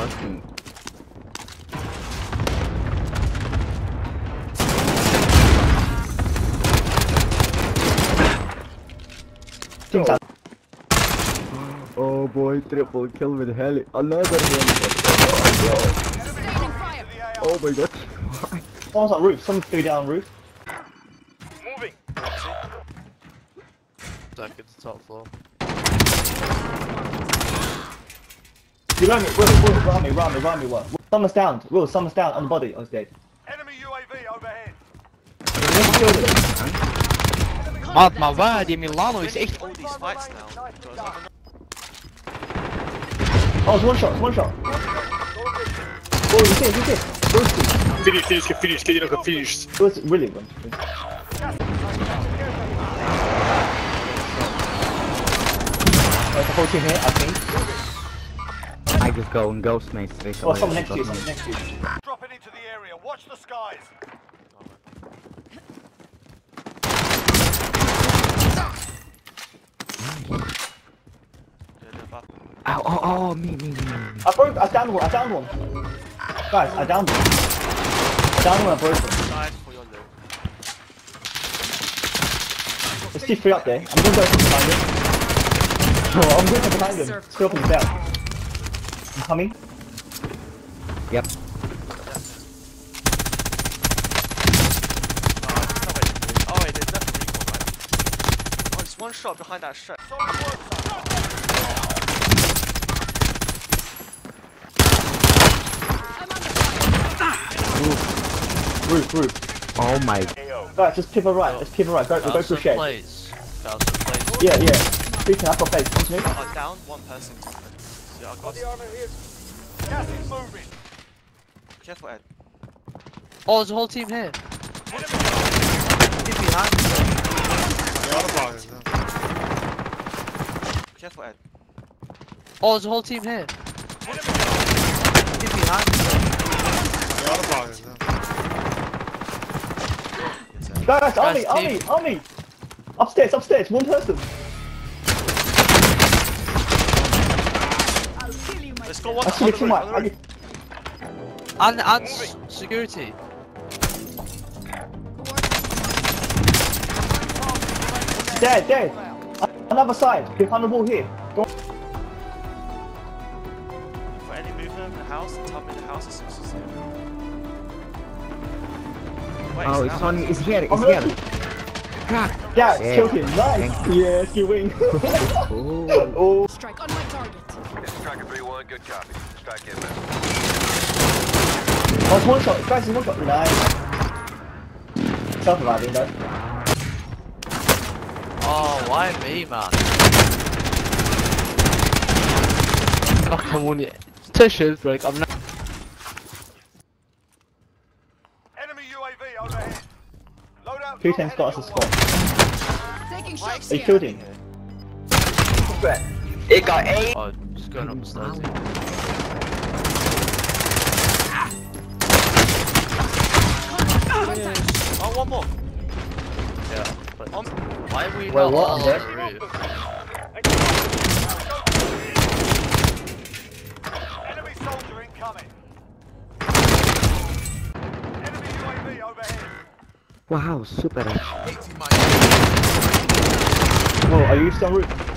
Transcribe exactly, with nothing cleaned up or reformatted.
fucking. Oh. Oh boy, triple kill with heli. Another heli. Oh my god. Someone's on roof. Someone's through down roof. Moving. Back at the top floor. You run me, Will, Will, run me, run me, run me, Will. Someone's down. Will, someone's down on the body. Oh, he's dead. Enemy U A V overhead. Let's kill them. Maat, maar waar? Die Milano is echt... all these fights now. Oh, it's one shot, it's one shot. Oh, you see it, you see it. Those two. Finish, finish, get finished, get it, get finished. It was really good. There's a whole team here, I think. I just go and ghost me straight Oh, away. someone next to you, someone next to you. Dropping into the area. Watch the skies. Oh, oh, oh, me, me, me. I broke, I downed one, I downed one. Guys, I downed one. I downed one, I broke one. Nice for your loot. There's T three up there. I'm gonna go from behind him. Oh, I'm going from behind him. Still from down. I'm coming. Yep. Oh wait, there's nothing recall, right? Oh, it's one shot behind that shed. Solid work, son. Roof, roof. Oh my. Guys, just pivot right. Let's pivot right. Go, go through shed. Plays. Thousand plays. Yeah, yeah. Speaking, I've got place. Come to me. Oh, down one person. Yeah, I got The armor here. Gas is moving. Careful, Ed. Oh, there's a whole team here. He's behind me. Careful, Ed. Oh, there's a whole team here. He's behind me. Guys, on me, Guys, on me, on me. Upstairs, upstairs. One person. Let's go one I see on a the team roof, right. on the I roof. get- And, and s- security. Dead, dead. Another side. Behind the wall here. Go on. For any movement in the house, top in the house is also safe. Wait, Oh, it's it's now. on. It's here. It's I'm here. lucky. Crack. Yeah, Yeah. killed him. Nice. Thank Yes, you win. Oh. Oh. Strike on my target. This is Striker three one. Good copy. Strike inbound. Oh, it's one shot. Guys, it's one shot. Nice. Self-reviving though. Oh, why me, man? Oh, come on, yeah. Two shields break. I'm not. Enemy U A V overhead. Load out. Two times got us a spot. Taking shots They here. killed him. It got eight. Oh, just going up the stairs. Oh, one more. Yeah. But On. why are we Wait, not what? all I'm on dead. the roof? Enemy soldier incoming. Enemy U A V overhead. Wow, super. Oh, are you still on roof?